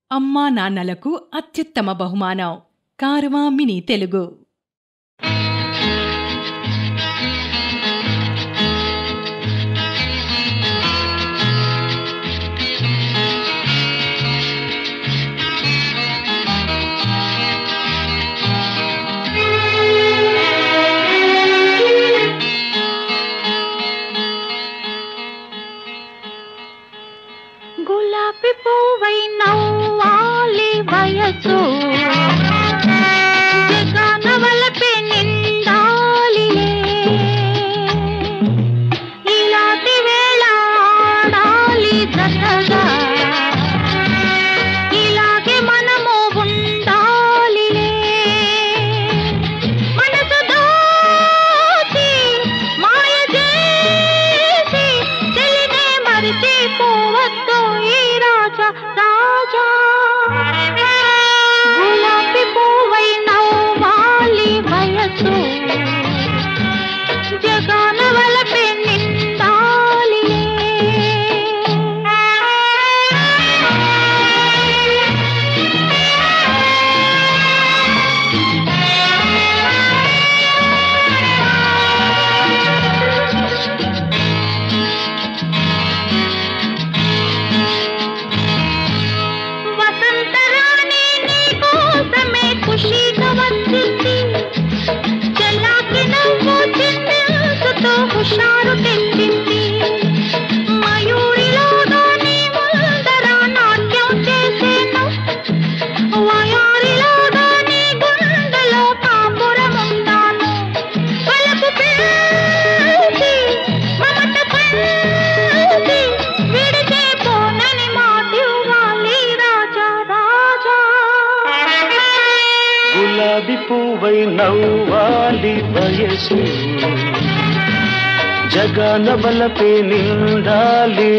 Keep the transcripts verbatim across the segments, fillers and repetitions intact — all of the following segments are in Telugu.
అమ్మా నాన్నలకు అత్యుత్తమ బహుమానం కారవా మినీ తెలుగు. గులాబీ పువ్వై నవ్వాలి వయసు జగన వలపే నిండాలిలే ఇలాంటి వేళ ఆడాలి జతగా ఇలాగే మనము ఉండాలిలే మనసు దోచి మాయ చేసి తెలినే మరిచిపోవద్దు రాజా గులాబీ పువ్వై నవ్వాలి వయసు జగన వలపే నిండాలిలే ఖుషీగా వచ్చింది చెల్లాకి నవ్వు చిందించుతో హుషారు తెచ్చింది మయూరిలోగా నీ ముందర నాట్యం చేసేను వయారిలోగా నీ గుండెలో కాపురముందాను పలుకు పిలిచి మమత పంచి విడిచే పోనని మాటివ్వాలి రాజా రాజా గులాబీ పువ్వై నవ్వాలి వయసు జగన వలపే నిండాలి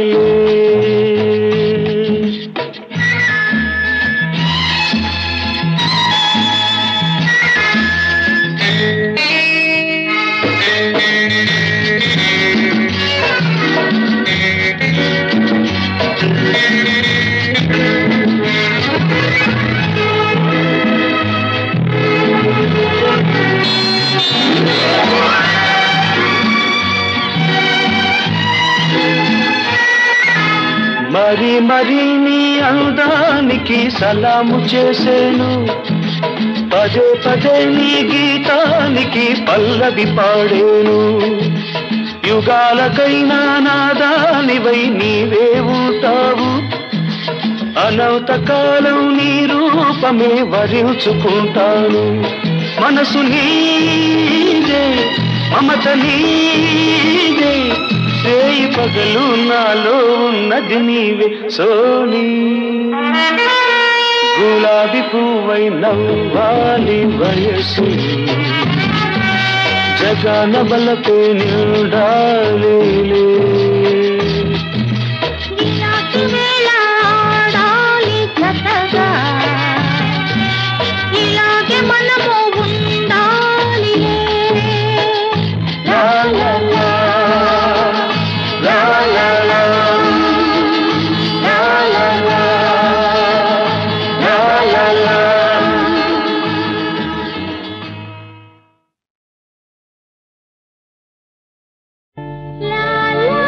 మరి మరి నీ అందానికి సలాము చేసేను పదే పదే నీ గీతానికి పల్లవి పాడేను యుగాలకైనా నాదానివై నీవే ఉంటావు అనంత కాలం నీ రూపమే వరించుకుంటాను మనసు నీదే మమత నీదే రేయి పగలు నాలో ఉన్నది నీవే సోనీ గులాబీ పువ్వై నవ్వాలి వయసు జగన వలపే నిండాలి ఇలాగే మనము ఉండాలి లా లా లా la la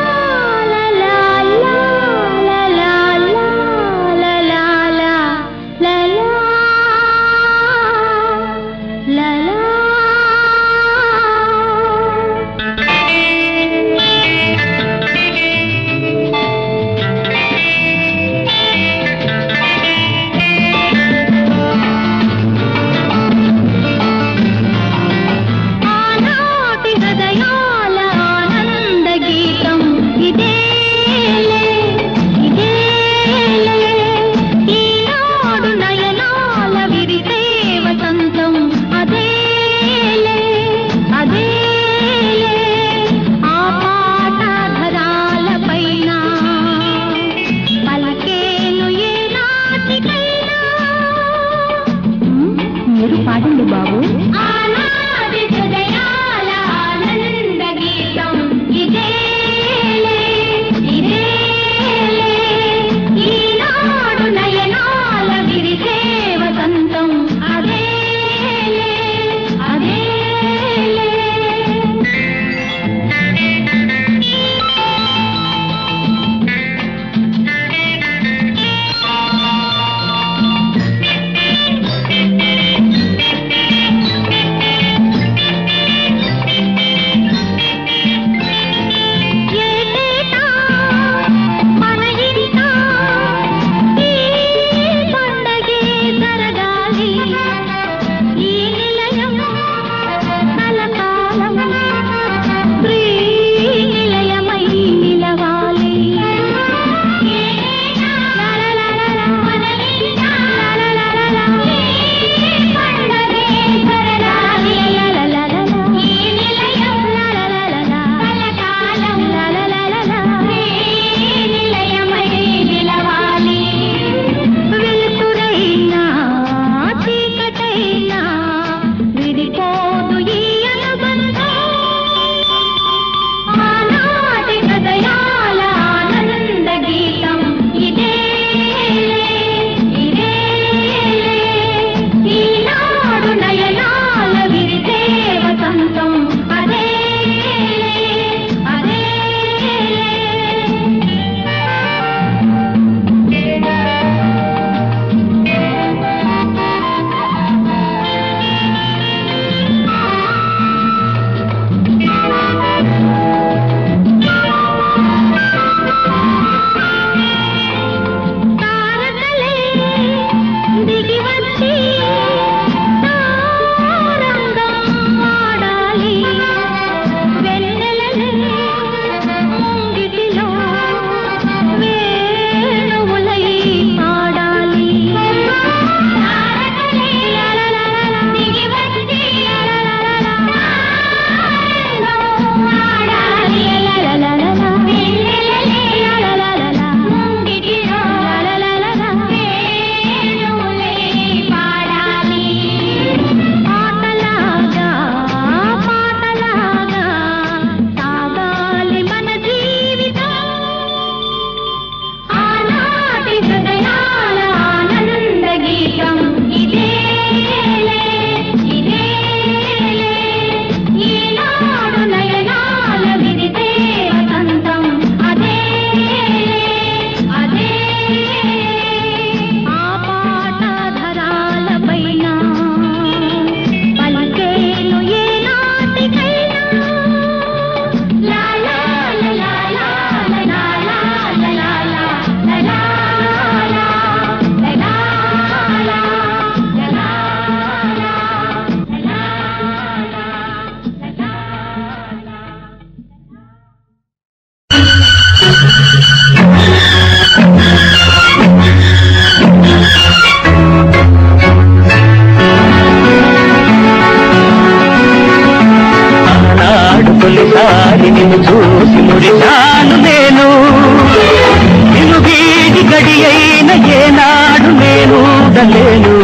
నేను ఉండలేను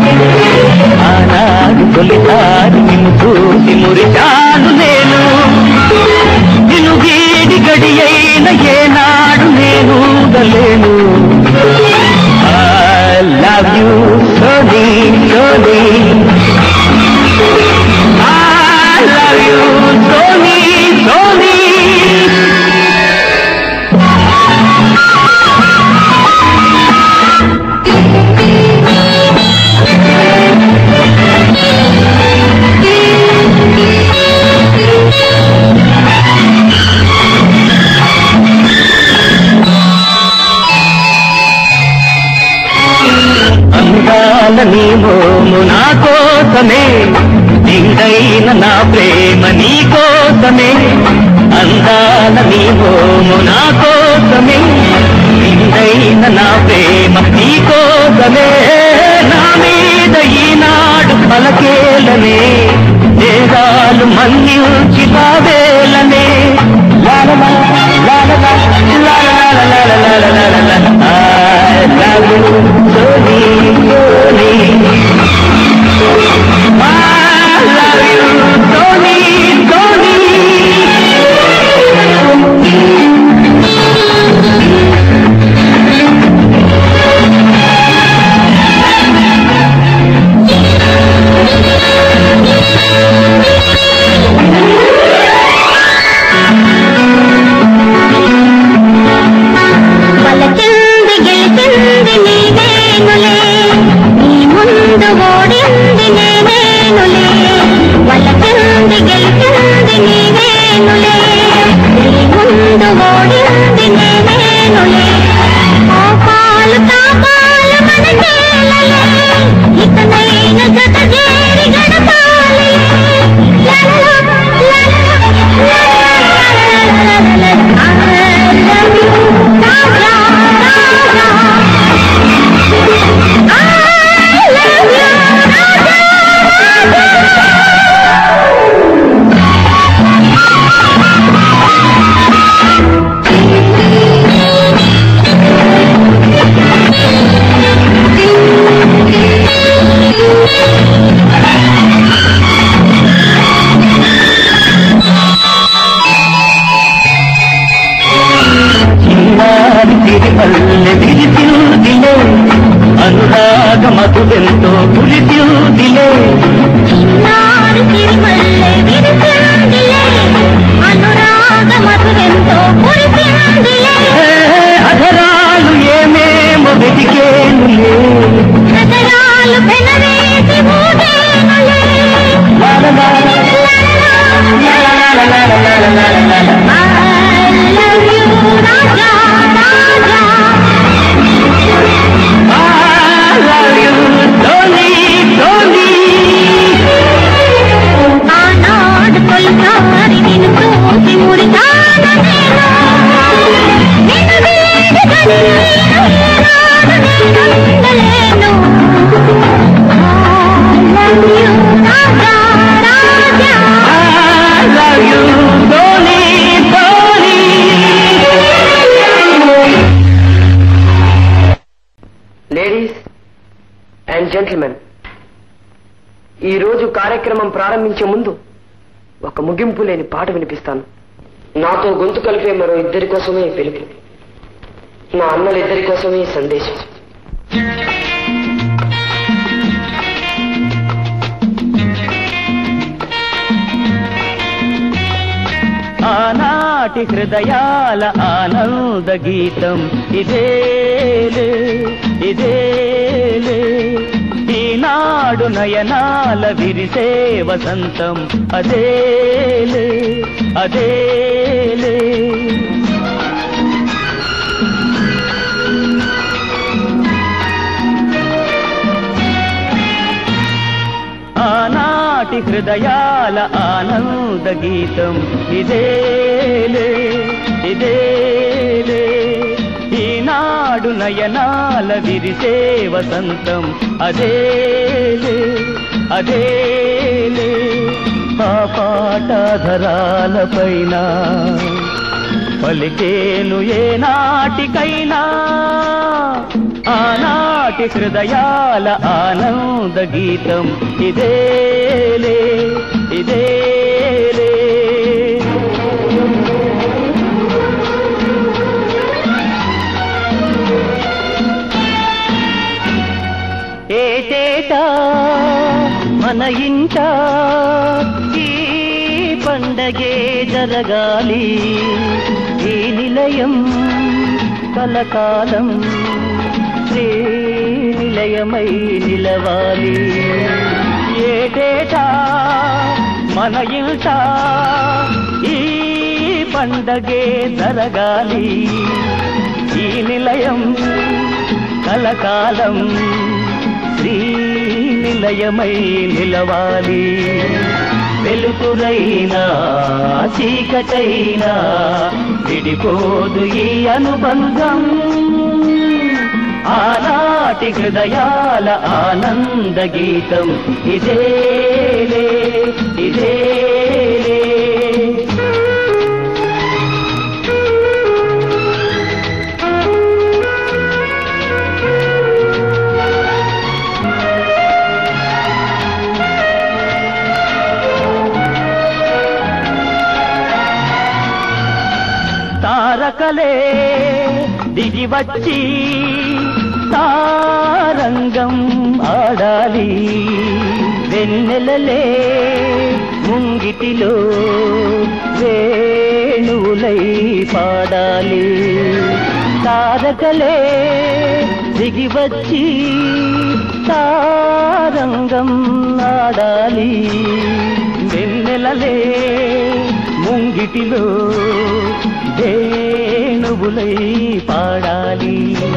ఆనాడు తొలిసారి నిన్ను చూసి మురిశాను నేను నిన్ను వీడి గడి అయిన ఏనాడు నేను ఉండలేను I love you slowly, slowly I love you slowly, slowly అందాల నీ మోము నా కోసమే నిండైన నా ప్రేమ నీ కోసమే అందాల నీ మోము నా కోసమే నిండైన నా ప్రేమ నీ కోసమే నా మీద ఈనాడు పలకేలనే దేశాలు మన్నించి బావేలనే లాలలా లాలలా లాలలా లాలలా I love you slowly, slowly I love you slowly, slowly అనురాగ మధువెంతో పులిదిలే అనురాగ మధువెంతో అధరాలు ఏమేమో వెతికేనులే అధరాలు పెనవేసి ఊగేనులే జెంటిల్మెన్, ఈ రోజు కార్యక్రమం ప్రారంభించే ముందు ఒక ముగింపు లేని పాట వినిపిస్తాను. నాతో గొంతు కలిపే మరో ఇద్దరి కోసమే పిలుపు, నా అన్నలిద్దరి కోసమే సందేశం. ఆనాటి హృదయాల ఆనంద గీతం ఇదేలే ఇదేలే ఈనాడు నయనాల విరిసే వసంతం అదేలే అదేలే ఆనాటి హృదయాల ఆనంద గీతం ఇదేలే ఇదేలే ఈనాడు నయనాల విరిసే వసంతం అదేలే అదేలే ఆ పాటాధరాలపైన పలికేను ఏ నాటికైనా ఆనాటి హృదయాల ఆనంద గీతం ఇదేలే ఇదేలే. ఏటేటా మన ఇంట ఈ పండగే జరగాలి, ఈ నిలయం కలకాలం శ్రీ నిలయమై నిలవాలి. ఏటేటా మన ఇంట ఈ పండగే జరగాలి, ఈ నిలయం కలకాలం శ్రీ నిలయమై నిలవాలి. వెలుతురైనా చీకటైనా విడిపోదు ఈ అనుబంధం, ఆనాటి హృదయాల ఆనంద గీతం ఇదేలే ఇదేలే. తారకలే దిగి వచ్చి తారంగం ఆడాలి, వెన్నెలలే ముంగిటిలో వేణువులై పాడాలి. తారకలే దిగి వచ్చి తారంగం ఆడాలి, వెన్నెలలే ముంగిటిలో వేణువులై పాడాలి.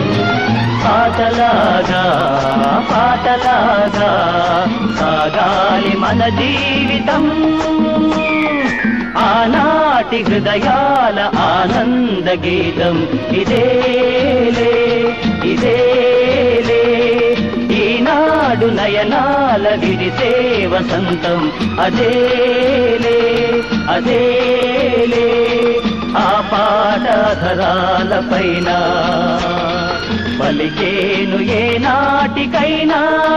పాటలాగా పాటలాగా సాగాలి మన జీవితం, ఆనాటి హృదయాల ఆనంద గీతం ఇదేలే ఇదేలే. ఈనాడు నయనాల విరిసే వసంతం అదేలే అదేలే. ఆ పాటధరాల పైన పలికేను ఏ నాటికైనా,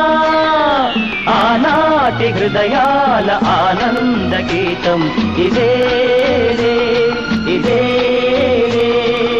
ఆనాటి హృదయాల ఆనంద గీతం ఇదేలే ఇదేలే.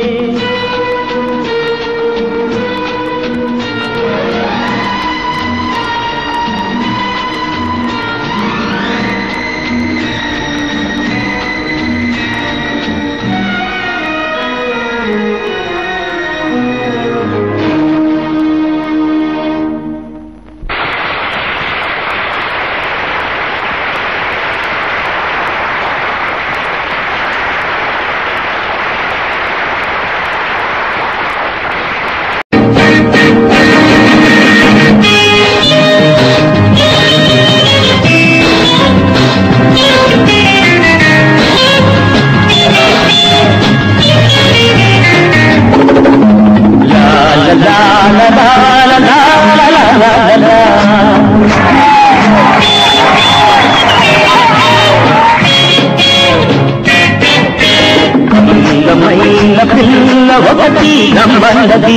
పిల్ల ఒకటి నమ్మన్నది,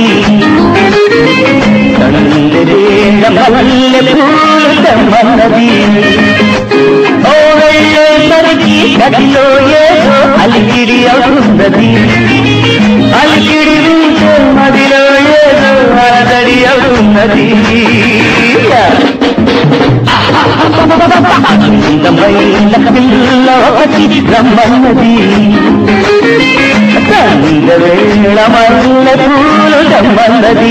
మల్లె పూలు తెమ్మన్నది. ఓ వెళ్ళేసరికి గదిలో ఏదో అలికిడి అవుతున్నది, అలికిడి ఉంటే మదిలో ఏదో అలదడి అవుతున్నది. అందమైన పిల్ల ఒకటి రమ్మన్నది, వేళ మల్లె పూలు తెమ్మన్నది.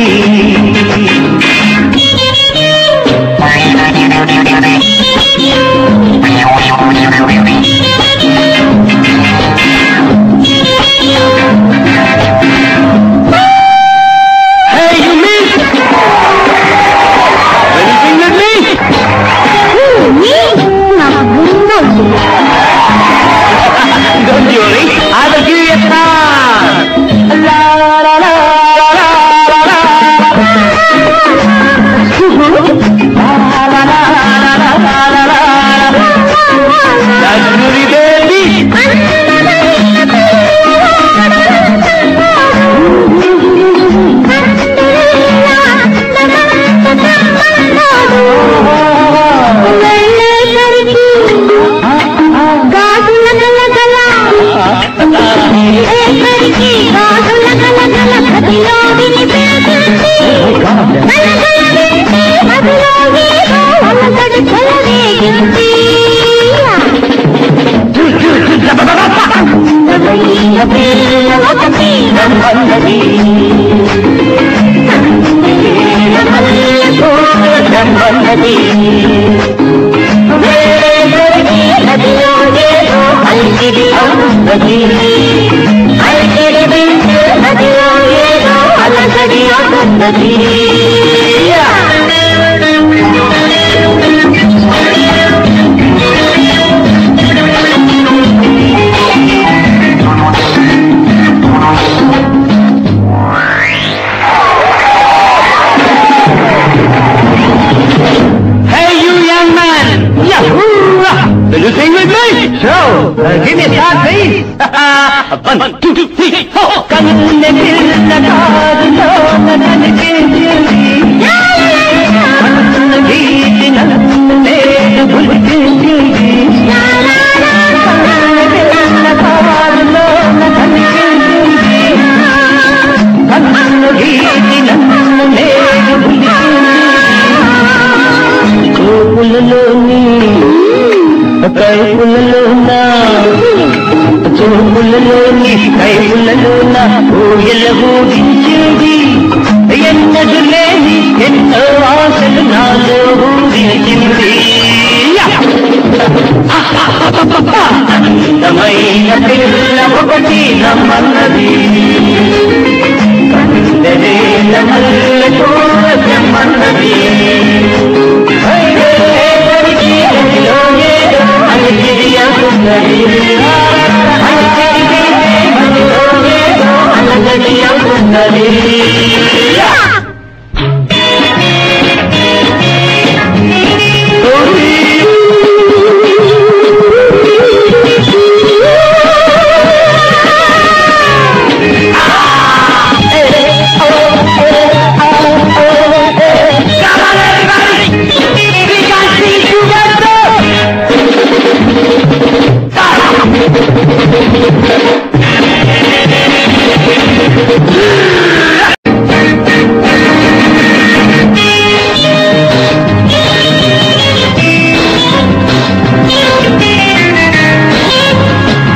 Don't worry, I will give you a chance. La la la la la la la. రమ్మన్నది నదిలో ఏదో అలికిడి అవుతున్నది అలికిడి వింటే నదిలో ఏదో అలజడి అవుతున్నది Will you sing with me? Sure. Uh, give me a start, please. One, two, three, four. కన్నుల పిల్ల కాదులో నన్నించింది కన్నుల గీతి నన్ను నేను గుర్తించింది కన్నుల పిల్ల కాదులో నన్నించింది కన్నుల గీతి నన్ను నేను గుర్తించింది కోపులలోని కైపులలోనా చూపులలోని కైపులలోన ఊయల ఊగించేది ఎన్నడు లేని ఎన్నో ఆశలు నాలో ఊగించింది అందమైన పిల్ల ఒకటి నమ్మన్నది కందరేల మల్లెతో రమ్మన్నది అలికిడి అవుతున్నది అలజడి అవుతున్నది Yeah.